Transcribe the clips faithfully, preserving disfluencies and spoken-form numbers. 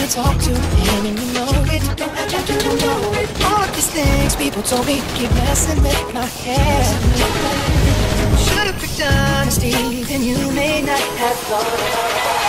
talk to him and you know it. Don't have to know it. All of these things people told me keep messing with my head. Should've picked honesty, then you may not have thought.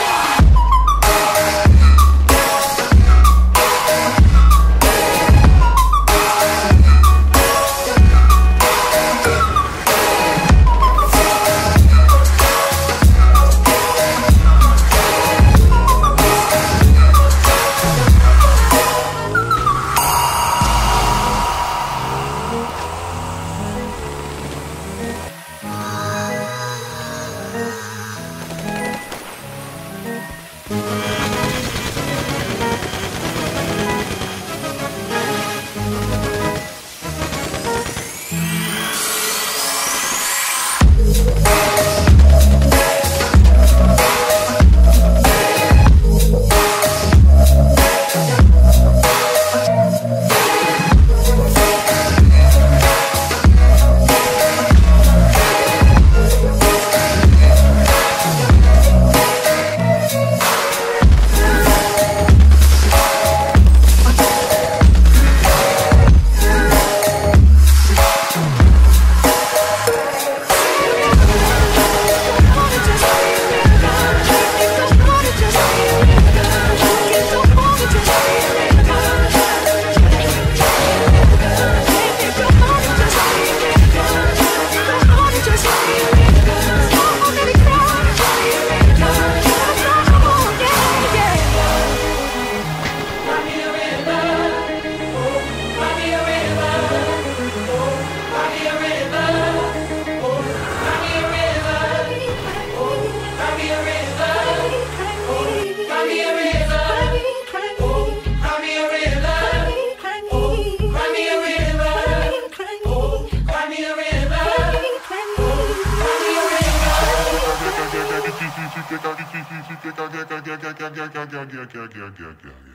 Yeah, yeah, yeah, yeah, yeah, yeah, yeah, yeah.